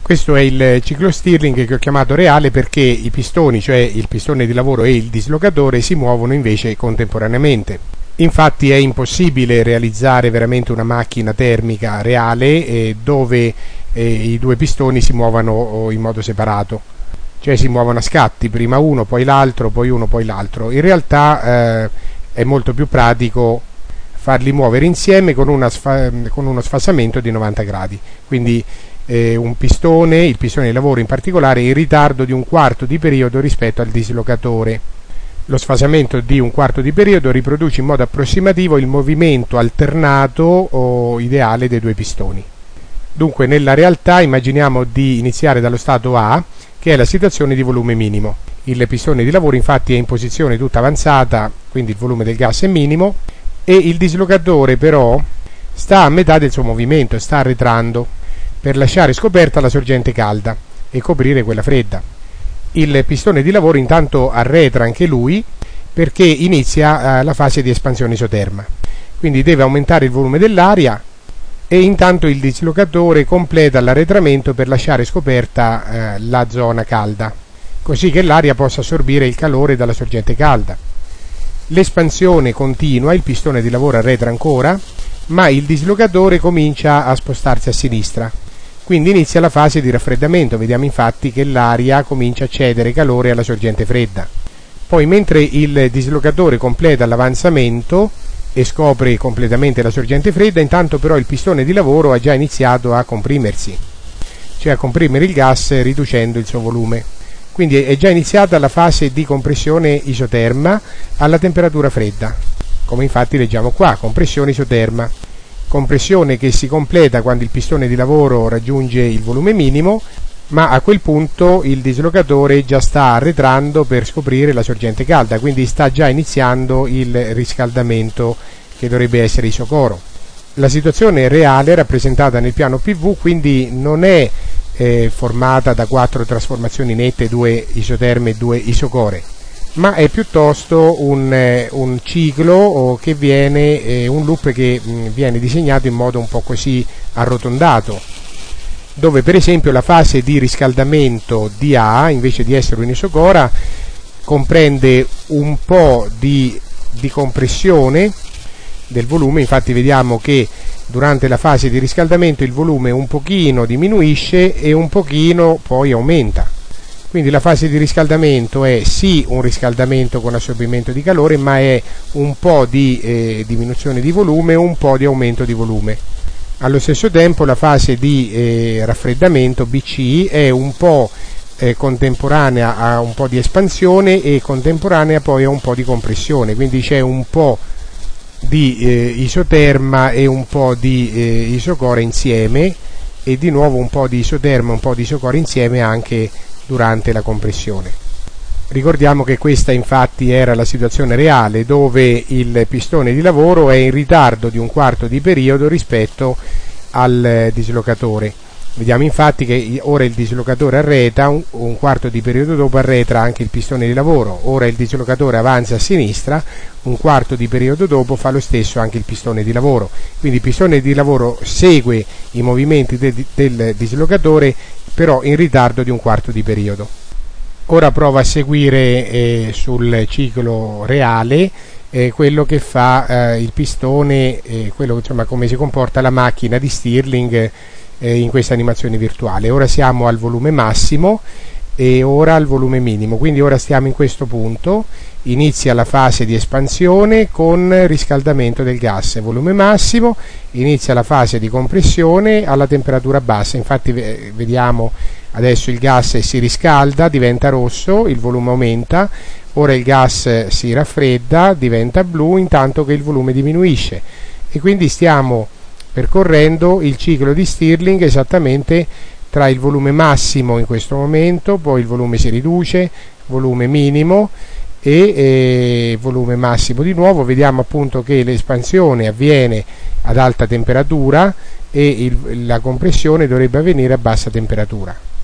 Questo è il ciclo Stirling che ho chiamato reale perché i pistoni, cioè il pistone di lavoro e il dislocatore, si muovono invece contemporaneamente. Infatti è impossibile realizzare veramente una macchina termica reale dove i due pistoni si muovano in modo separato, cioè si muovono a scatti, prima uno, poi l'altro, poi uno, poi l'altro. In realtà è molto più pratico farli muovere insieme con uno sfasamento di 90 gradi, quindi un pistone, il pistone di lavoro in particolare, è in ritardo di un quarto di periodo rispetto al dislocatore. Lo sfasamento di un quarto di periodo riproduce in modo approssimativo il movimento alternato o ideale dei due pistoni. Dunque nella realtà immaginiamo di iniziare dallo stato A, che è la situazione di volume minimo. Il pistone di lavoro infatti è in posizione tutta avanzata, quindi il volume del gas è minimo, e il dislocatore però sta a metà del suo movimento, sta arretrando per lasciare scoperta la sorgente calda e coprire quella fredda. Il pistone di lavoro intanto arretra anche lui perché inizia la fase di espansione isoterma, quindi deve aumentare il volume dell'aria e intanto il dislocatore completa l'arretramento per lasciare scoperta la zona calda, così che l'aria possa assorbire il calore dalla sorgente calda. L'espansione continua, il pistone di lavoro arretra ancora, ma il dislocatore comincia a spostarsi a sinistra. Quindi inizia la fase di raffreddamento, vediamo infatti che l'aria comincia a cedere calore alla sorgente fredda. Poi mentre il dislocatore completa l'avanzamento e scopre completamente la sorgente fredda, intanto però il pistone di lavoro ha già iniziato a comprimersi, cioè a comprimere il gas riducendo il suo volume. Quindi è già iniziata la fase di compressione isoterma alla temperatura fredda, come infatti leggiamo qua, compressione isoterma. Compressione che si completa quando il pistone di lavoro raggiunge il volume minimo, ma a quel punto il dislocatore già sta arretrando per scoprire la sorgente calda, quindi sta già iniziando il riscaldamento che dovrebbe essere isocoro. La situazione reale è rappresentata nel piano PV, quindi non è formata da 4 trasformazioni nette, 2 isoterme e 2 isocore, ma è piuttosto un ciclo che viene, un loop che viene disegnato in modo un po' così arrotondato, dove per esempio la fase di riscaldamento di A, invece di essere un'isocora, comprende un po' di compressione del volume. Infatti vediamo che durante la fase di riscaldamento il volume un pochino diminuisce e un pochino poi aumenta. Quindi la fase di riscaldamento è sì un riscaldamento con assorbimento di calore, ma è un po' di diminuzione di volume e un po' di aumento di volume. Allo stesso tempo la fase di raffreddamento BC è un po' contemporanea a un po' di espansione e contemporanea poi a un po' di compressione, quindi c'è un po' di isoterma e un po' di isocore insieme, e di nuovo un po' di isoterma e un po' di isocore insieme anche durante la compressione. Ricordiamo che questa infatti era la situazione reale, dove il pistone di lavoro è in ritardo di un quarto di periodo rispetto al dislocatore. Vediamo infatti che ora il dislocatore arretra, un quarto di periodo dopo arretra anche il pistone di lavoro, ora il dislocatore avanza a sinistra, un quarto di periodo dopo fa lo stesso anche il pistone di lavoro. Quindi il pistone di lavoro segue i movimenti del dislocatore, però in ritardo di un quarto di periodo. Ora provo a seguire sul ciclo reale quello che fa il pistone, quello, insomma, come si comporta la macchina di Stirling in questa animazione virtuale. Ora siamo al volume massimo e ora al volume minimo, quindi ora stiamo in questo punto, inizia la fase di espansione con riscaldamento del gas, volume massimo, inizia la fase di compressione alla temperatura bassa. Infatti vediamo adesso il gas si riscalda, diventa rosso, il volume aumenta, ora il gas si raffredda, diventa blu, intanto che il volume diminuisce, e quindi stiamo percorrendo il ciclo di Stirling esattamente tra il volume massimo in questo momento, poi il volume si riduce, volume minimo e volume massimo di nuovo. Vediamo appunto che l'espansione avviene ad alta temperatura e la compressione dovrebbe avvenire a bassa temperatura.